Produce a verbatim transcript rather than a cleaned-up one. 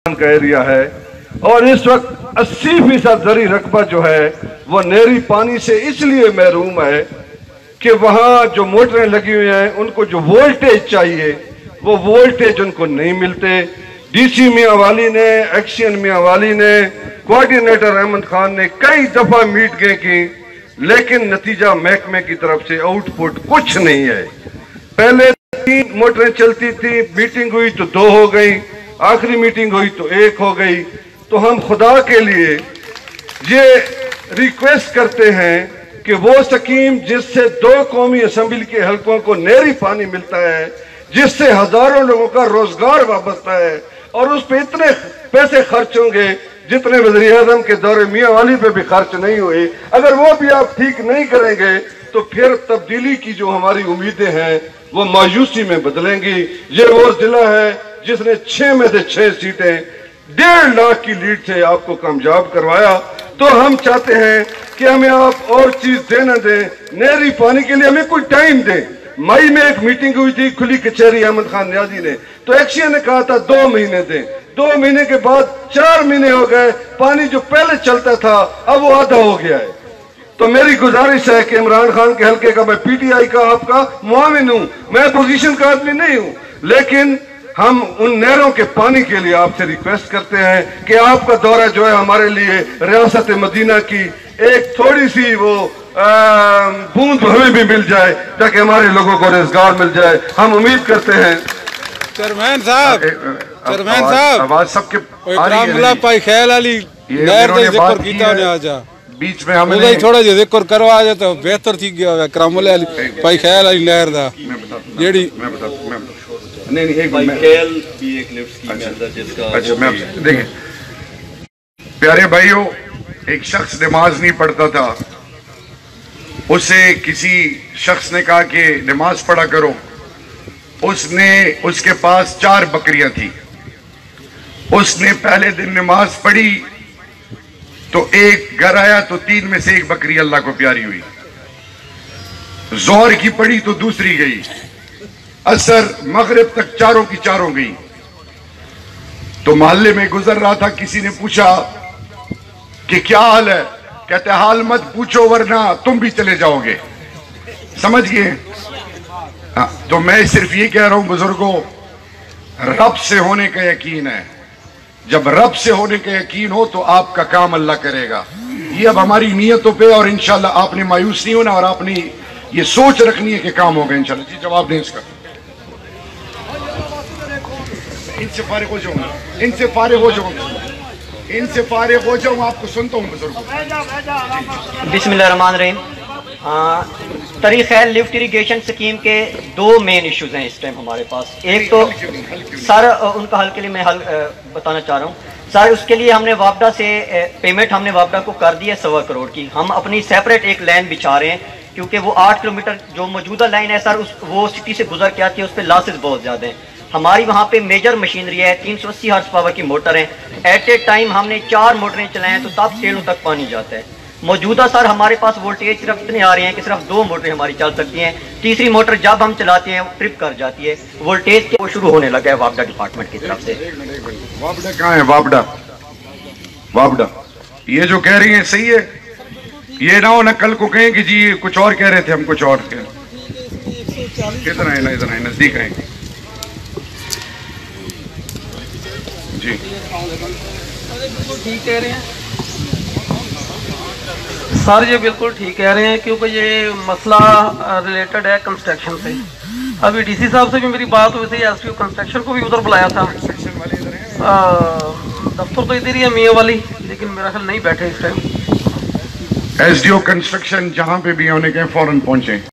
का एरिया है और इस वक्त अस्सी फीसद जरी रकबा जो है वो नहरी पानी से इसलिए महरूम है कि वहाँ जो मोटरें लगी हुई हैं उनको जो वोल्टेज चाहिए वो वोल्टेज उनको नहीं मिलते। डीसी मियां वाली ने, एक्शन मियां वाली ने, कोऑर्डिनेटर अहमद खान ने कई दफा मीटिंगें की, लेकिन नतीजा महकमे की तरफ से आउटपुट कुछ नहीं है। पहले तीन मोटरें चलती थी, मीटिंग हुई तो दो हो गई, आखिरी मीटिंग हुई तो एक हो गई। तो हम खुदा के लिए ये रिक्वेस्ट करते हैं कि वो स्कीम जिससे दो कौमी असेंबली के हलकों को नहरी पानी मिलता है, जिससे हजारों लोगों का रोजगार वाबस्ता है और उस पर इतने पैसे खर्च होंगे जितने वज़ीर आज़म के दौरे मियां वाली पे भी खर्च नहीं हुए, अगर वो भी आप ठीक नहीं करेंगे तो फिर तब्दीली की जो हमारी उम्मीदें हैं वो मायूसी में बदलेंगी। ये वो जिला है जिसने छह में से छह सीटें डेढ़ लाख की लीड से आपको कामयाब करवाया। तो हम चाहते हैं कि हमें आप और चीज देना दें, नहरी पानी के लिए हमें कोई टाइम दें। मई में एक मीटिंग हुई थी खुली कचहरी अहमद खान न्याजी ने, तो एक्शन ने कहा था दो महीने दें, दो महीने के बाद चार महीने हो गए, पानी जो पहले चलता था अब वो आधा हो गया है। तो मेरी गुजारिश है कि इमरान खान के हल्के का मैं पीटीआई का आपका मुआविन हूं, मैं अपोजिशन का आदमी नहीं हूं, लेकिन हम उन नहरों के पानी के लिए आपसे रिक्वेस्ट करते हैं कि आपका दौरा जो है हमारे लिए रियासत मदीना की एक थोड़ी सी वो बूंद हमें भी मिल जाए ताकि हमारे लोगों को रोजगार मिल जाए। हम उम्मीद करते हैं चेयरमैन साहब चेयरमैन साहब आवाज सबके पाई ख्याल अली नहर दे जिक्र कीता ने आजा बीच में हमने ਉਹਦਾ ਥੋੜਾ ਜਿਹਾ ਜ਼ਿਕਰ ਕਰਵਾ ਜਾ ਤਾਂ ਬਿਹਤਰ ਥੀ ਗਿਆ ਹੋਵੇ ਕਰਾਮੁਲ ਅਲੀ ਭਾਈ ਖੈਲ ਅਲੀ ਨਹਿਰ ਦਾ ਜਿਹੜੀ मैं बता मैं नहीं नहीं एक मिनट खेल भी एक लिफ्ट स्कीम के अंदर जिसका अच्छा मैं देखिए प्यारे भाइयों, एक शख्स नमाज नहीं पढ़ता था, उसे किसी शख्स ने कहा कि नमाज पढ़ा करो। उसने उसके पास चार बकरियां थी, उसने पहले दिन नमाज पढ़ी तो एक घर आया तो तीन में से एक बकरी अल्लाह को प्यारी हुई, जोहर की पढ़ी तो दूसरी गई, असर मगरिब तक चारों की चारों गई। तो मोहल्ले में गुजर रहा था, किसी ने पूछा कि क्या हाल है, कहते हाल मत पूछो वरना तुम भी चले जाओगे। समझ गए? हाँ, तो मैं सिर्फ ये कह रहा हूं बुजुर्गों, रब से होने का यकीन है, जब रब से होने का यकीन हो तो आपका काम अल्लाह करेगा। ये अब हमारी नीयतों पे और इंशाल्लाह आपने मायूस नहीं होना और आपने ये सोच रखनी है कि काम होगा इंशाल्लाह। जी जवाब दें इसका। इनसे फारिग हो जाऊंगा, इनसे फारिग हो जाऊंगा, इनसे फारिग हो जाऊंगा, आपको सुनता हूँ बुजुर्गों। बिस्मिल्लाहिर्रहमानिर्रहीम। तरीक़ खैल लिफ्ट इरीगेशन स्कीम के दो मेन इश्यूज हैं इस टाइम हमारे पास। एक तो सर उनका हल के लिए मैं हल बताना चाह रहा हूँ सर, उसके लिए हमने वापडा से पेमेंट हमने वापडा को कर दी है सवा करोड़ की। हम अपनी सेपरेट एक लाइन बिछा रहे हैं क्योंकि वो आठ किलोमीटर जो मौजूदा लाइन है सर उस वो सिटी से गुजर के आती है, उस पर लॉसेस बहुत ज़्यादा हैं। हमारी वहाँ पे मेजर मशीनरी है, तीन सौ अस्सी हार्स पावर की मोटर है, एट ए टाइम हमने चार मोटरें चलाएं तो तब सेलों तक पानी जाता है। मौजूदा सर हमारे पास वोल्टेज सिर्फ इतने आ रहे हैं कि सिर्फ दो मोटरें हमारी चल सकती हैं, तीसरी मोटर जब हम चलाते हैं वो ट्रिप कर जाती है। वोल्टेज के वो शुरू होने लगा है वापडा डिपार्टमेंट की तरफ से। वापडा कहाँ है? वापडा वापडा ये जो कह रही है सही है, ये ना हो ना कल को कहें कि जी कुछ और कह रहे थे, हम कुछ और कह। कितना है ना, इतना है नजदीक है जी। ठीक कह रहे हैं सर, ये बिल्कुल ठीक कह रहे हैं क्योंकि ये मसला रिलेटेड है कंस्ट्रक्शन से। अभी डीसी साहब से भी मेरी बात हुई थी, एसडीओ कंस्ट्रक्शन को भी उधर बुलाया था। दफ्तर तो इधर ही है मियां वाली, लेकिन मेरा ख्याल नहीं बैठे इस टाइम। एसडीओ कंस्ट्रक्शन जहां पे भी होने के फौरन पहुंचे।